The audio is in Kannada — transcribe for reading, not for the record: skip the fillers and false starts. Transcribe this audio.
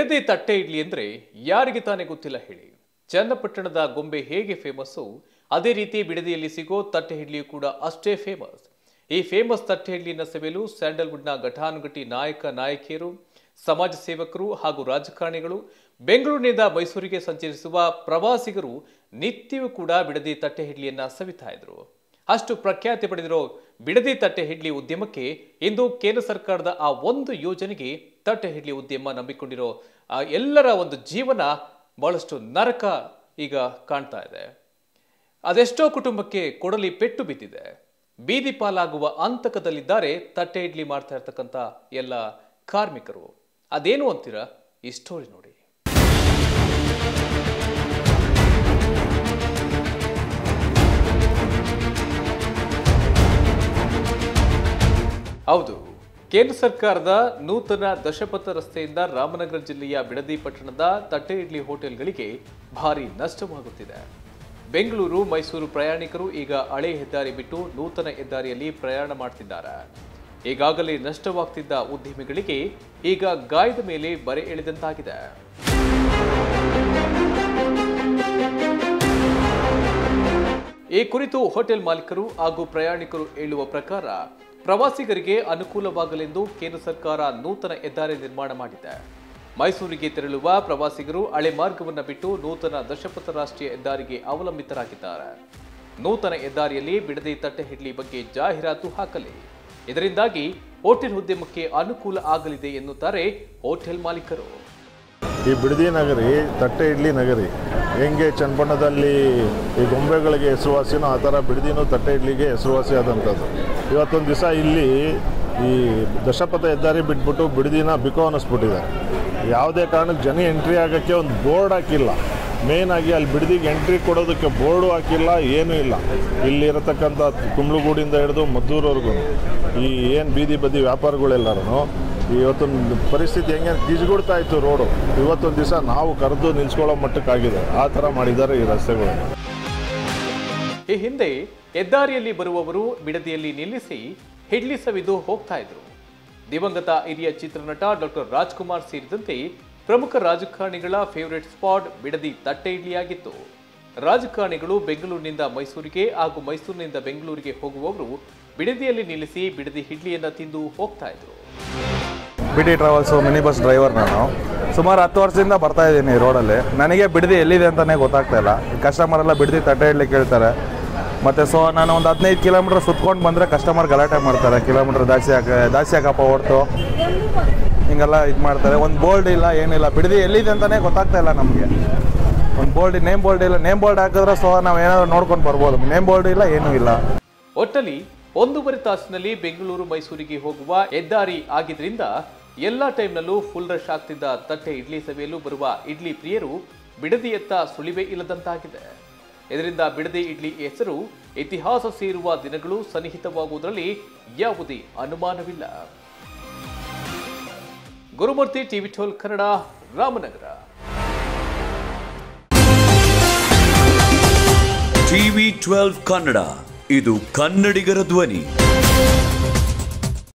ಬಿಡದಿ ತಟ್ಟೆ ಇಡ್ಲಿ ಅಂದ್ರೆ ಯಾರಿಗೆ ತಾನೇ ಗೊತ್ತಿಲ್ಲ ಹೇಳಿ. ಚನ್ನಪಟ್ಟಣದ ಗೊಂಬೆ ಹೇಗೆ ಫೇಮಸ್ಸು ಅದೇ ರೀತಿ ಬಿಡದಿಯಲ್ಲಿ ಸಿಗೋ ತಟ್ಟೆ ಇಡ್ಲಿಯೂ ಕೂಡ ಅಷ್ಟೇ ಫೇಮಸ್. ಈ ಫೇಮಸ್ ತಟ್ಟೆ ಇಡ್ಲಿನ ಸವಿಯಲು ಸ್ಯಾಂಡಲ್ವುಡ್ನ ಘಟಾನುಘಟಿ ನಾಯಕ ನಾಯಕಿಯರು, ಸಮಾಜ ಸೇವಕರು ಹಾಗೂ ರಾಜಕಾರಣಿಗಳು, ಬೆಂಗಳೂರಿನಿಂದ ಮೈಸೂರಿಗೆ ಸಂಚರಿಸುವ ಪ್ರವಾಸಿಗರು ನಿತ್ಯವೂ ಕೂಡ ಬಿಡದಿ ತಟ್ಟೆ ಇಡ್ಲಿಯನ್ನ ಸವಿತಾ ಇದ್ರು. ಅಷ್ಟು ಪ್ರಖ್ಯಾತಿ ಪಡೆದಿರೋ ಬಿಡದಿ ತಟ್ಟೆ ಇಡ್ಲಿ ಉದ್ಯಮಕ್ಕೆ ಇಂದು ಕೇಂದ್ರ ಸರ್ಕಾರದ ಆ ಒಂದು ಯೋಜನೆಗೆ ತಟ್ಟೆ ಇಡ್ಲಿ ಉದ್ಯಮ ನಂಬಿಕೊಂಡಿರೋ ಎಲ್ಲರ ಒಂದು ಜೀವನ ಬಹಳಷ್ಟು ನರಕ ಈಗ ಕಾಣ್ತಾ ಇದೆ. ಅದೆಷ್ಟೋ ಕುಟುಂಬಕ್ಕೆ ಕೊಡಲಿ ಪೆಟ್ಟು ಬಿದ್ದಿದೆ. ಬೀದಿ ಪಾಲಾಗುವ ಅಂತಕದಲ್ಲಿದ್ದಾರೆ ತಟ್ಟೆ ಇಡ್ಲಿ ಮಾಡ್ತಾ ಇರ್ತಕ್ಕಂಥ ಎಲ್ಲ ಕಾರ್ಮಿಕರು. ಅದೇನು ಅಂತೀರಾ? ಈ ಸ್ಟೋರಿ ನೋಡಿ. ಹೌದು, ಕೇಂದ್ರ ಸರ್ಕಾರದ ನೂತನ ದಶಪಥ ರಸ್ತೆಯಿಂದ ರಾಮನಗರ ಜಿಲ್ಲೆಯ ಬಿಡದಿ ಪಟ್ಟಣದ ತಟ್ಟೆ ಇಡ್ಲಿ ಹೋಟೆಲ್ಗಳಿಗೆ ಭಾರಿ ನಷ್ಟವಾಗುತ್ತಿದೆ. ಬೆಂಗಳೂರು ಮೈಸೂರು ಪ್ರಯಾಣಿಕರು ಈಗ ಹಳೆ ಹೆದ್ದಾರಿ ಬಿಟ್ಟು ನೂತನ ಹೆದ್ದಾರಿಯಲ್ಲಿ ಪ್ರಯಾಣ ಮಾಡ್ತಿದ್ದಾರೆ. ಈಗಾಗಲೇ ನಷ್ಟವಾಗ್ತಿದ್ದ ಉದ್ಯಮಿಗಳಿಗೆ ಈಗ ಗಾಯದ ಮೇಲೆ ಬರೆ ಎಳೆದಂತಾಗಿದೆ. ಈ ಕುರಿತು ಹೋಟೆಲ್ ಮಾಲೀಕರು ಹಾಗೂ ಪ್ರಯಾಣಿಕರು ಹೇಳುವ ಪ್ರಕಾರ ಪ್ರವಾಸಿಗರಿಗೆ ಅನುಕೂಲವಾಗಲೆಂದು ಕೇಂದ್ರ ಸರ್ಕಾರ ನೂತನ ಹೆದ್ದಾರಿ ನಿರ್ಮಾಣ ಮಾಡಿದೆ. ಮೈಸೂರಿಗೆ ತೆರಳುವ ಪ್ರವಾಸಿಗರು ಹಳೆ ಮಾರ್ಗವನ್ನು ಬಿಟ್ಟು ನೂತನ ದಶಪಥ ರಾಷ್ಟ್ರೀಯ ಹೆದ್ದಾರಿಗೆ ಅವಲಂಬಿತರಾಗಿದ್ದಾರೆ. ನೂತನ ಹೆದ್ದಾರಿಯಲ್ಲಿ ಬಿಡದಿ ತಟ್ಟೆ ಇಡ್ಲಿ ಬಗ್ಗೆ ಜಾಹೀರಾತು ಹಾಕಲಿ. ಇದರಿಂದಾಗಿ ಹೋಟೆಲ್ ಉದ್ಯಮಕ್ಕೆ ಅನುಕೂಲ ಆಗಲಿದೆ ಎನ್ನುತ್ತಾರೆ ಹೋಟೆಲ್ ಮಾಲೀಕರು. ಈ ಬಿಡದಿ ನಗರಿ ತಟ್ಟೆ ಇಡ್ಲಿ ನಗರಿ ಹೆಂಗೆ ಚನ್ನಪಟ್ಟಣದಲ್ಲಿ ಈ ಗೊಂಬೆಗಳಿಗೆ ಹೆಸರುವಾಸಿನೋ ಆ ಥರ ಬಿಡದಿನೂ ತಟ್ಟೆ ಇಡ್ಲಿಗೆ ಹೆಸರುವಾಸಿ ಆದಂಥದ್ದು. ಇವತ್ತೊಂದು ದಿವಸ ಇಲ್ಲಿ ಈ ದಶಪಥ ಹೆದ್ದಾರಿ ಬಿಟ್ಬಿಟ್ಟು ಬಿಡದಿನ ಬಿಕೋ ಅನ್ನಿಸ್ಬಿಟ್ಟಿದ್ದಾರೆ. ಯಾವುದೇ ಕಾರಣಕ್ಕೆ ಜನ ಎಂಟ್ರಿ ಆಗೋಕ್ಕೆ ಒಂದು ಬೋರ್ಡ್ ಹಾಕಿಲ್ಲ. ಮೇಯ್ನಾಗಿ ಅಲ್ಲಿ ಬಿಡದಿಗೆ ಎಂಟ್ರಿ ಕೊಡೋದಕ್ಕೆ ಬೋರ್ಡು ಹಾಕಿಲ್ಲ, ಏನೂ ಇಲ್ಲ. ಇಲ್ಲಿರತಕ್ಕಂಥ ಕುಂಬ್ಳಗೂಡಿಂದ ಹಿಡಿದು ಮದ್ದೂರವರೆಗೂ ಈ ಏನು ಬೀದಿ ಬದಿ ವ್ಯಾಪಾರಗಳೆಲ್ಲರೂ ಇವತ್ತೊಂದು ಪರಿಸ್ಥಿತಿ ಹೆಂಗೆ ಗಿಜ್ಗುಡ್ತಾ ಇತ್ತು ರೋಡು. ಇವತ್ತೊಂದು ದಿವಸ ನಾವು ಕರೆದು ನಿಲ್ಸ್ಕೊಳ್ಳೋ ಮಟ್ಟಕ್ಕಾಗಿದೆ. ಆ ಥರ ಮಾಡಿದ್ದಾರೆ ಈ ರಸ್ತೆಗಳನ್ನು. ಈ ಹಿಂದೆ ಹೆದ್ದಾರಿಯಲ್ಲಿ ಬರುವವರು ಬಿಡದಿಯಲ್ಲಿ ನಿಲ್ಲಿಸಿ ಇಡ್ಲಿ ಸವಿದು ಹೋಗ್ತಾ ಇದ್ರು. ದಿವಂಗತ ಹಿರಿಯ ಚಿತ್ರನಟ ಡಾಕ್ಟರ್ ರಾಜ್ಕುಮಾರ್ ಸೇರಿದಂತೆ ಪ್ರಮುಖ ರಾಜಕಾರಣಿಗಳ ಫೇವರೇಟ್ ಸ್ಪಾಟ್ ಬಿಡದಿ ತಟ್ಟೆ ಇಡ್ಲಿಯಾಗಿತ್ತು. ರಾಜಕಾರಣಿಗಳು ಬೆಂಗಳೂರಿನಿಂದ ಮೈಸೂರಿಗೆ ಹಾಗೂ ಮೈಸೂರಿನಿಂದ ಬೆಂಗಳೂರಿಗೆ ಹೋಗುವವರು ಬಿಡದಿಯಲ್ಲಿ ನಿಲ್ಲಿಸಿ ಬಿಡದಿ ಇಡ್ಲಿಯನ್ನ ತಿಂದು ಹೋಗ್ತಾ ಇದ್ರು. ಬಿಡಿ ಟ್ರಾವೆಲ್ಸು ಮಿನಿ ಬಸ್ ಡ್ರೈವರ್. ನಾನು ಸುಮಾರು 10 ವರ್ಷದಿಂದ ಬರ್ತಾ ಇದ್ದೀನಿ ಈ ರೋಡಲ್ಲಿ. ನನಗೆ ಬಿಡದಿ ಎಲ್ಲಿದೆ ಅಂತಲೇ ಗೊತ್ತಾಗ್ತಾ ಇಲ್ಲ. ಕಸ್ಟಮರೆಲ್ಲ ಬಿಡದಿ ತಟ್ಟೆ ಇಡ್ಲಿ ಕೇಳ್ತಾರೆ. ಮತ್ತು ನಾನು ಒಂದು 15 ಕಿಲೋಮೀಟ್ರ್ ಸುತ್ಕೊಂಡು ಬಂದರೆ ಕಸ್ಟಮರ್ ಗಲಾಟೆ ಮಾಡ್ತಾರೆ. ಕಿಲೋಮೀಟ್ರ್ ಜಾಸ್ತಿ ಹಾಕಪ್ಪ ಹೊರ್ತು ಹಿಂಗೆಲ್ಲ ಇದು ಮಾಡ್ತಾರೆ. ಒಂದು ಬೋರ್ಡ್ ಇಲ್ಲ, ಏನಿಲ್ಲ. ಬಿಡದಿ ಎಲ್ಲಿದೆ ಅಂತಲೇ ಗೊತ್ತಾಗ್ತಾ ಇಲ್ಲ ನಮಗೆ. ಒಂದು ಬೋರ್ಡ್, ನೇಮ್ ಬೋರ್ಡ್ ಇಲ್ಲ. ನೇಮ್ ಬೋರ್ಡ್ ಹಾಕಿದ್ರೆ ನಾವು ಏನಾದರೂ ನೋಡ್ಕೊಂಡು ಬರ್ಬೋದು. ನೇಮ್ ಬೋರ್ಡ್ ಇಲ್ಲ, ಏನೂ ಇಲ್ಲ. ಒಟ್ಟಲ್ಲಿ 1.5 ತಾಸಿನಲ್ಲಿ ಬೆಂಗಳೂರು ಮೈಸೂರಿಗೆ ಹೋಗುವ ಹೆದ್ದಾರಿ ಆಗಿದ್ರಿಂದ ಎಲ್ಲ ಟೈಮ್ನಲ್ಲೂ ಫುಲ್ ರಶ್ ಆಗ್ತಿದ್ದ ತಟ್ಟೆ ಇಡ್ಲಿ ಸವಿಯಲು ಬರುವ ಇಡ್ಲಿ ಪ್ರಿಯರು ಬಿಡದಿಯತ್ತ ಸುಳಿವೇ ಇಲ್ಲದಂತಾಗಿದೆ. ಇದರಿಂದ ಬಿಡದಿ ಇಡ್ಲಿ ಹೆಸರು ಇತಿಹಾಸ ಸೇರುವ ದಿನಗಳು ಸನ್ನಿಹಿತವಾಗುವುದರಲ್ಲಿ ಯಾವುದೇ ಅನುಮಾನವಿಲ್ಲ. ಗುರುಮೂರ್ತಿ, ಟಿವಿ 12 ಕನ್ನಡ, ರಾಮನಗರ. ಟಿವಿ 12 ಕನ್ನಡ, ಇದು ಕನ್ನಡಿಗರ ಧ್ವನಿ.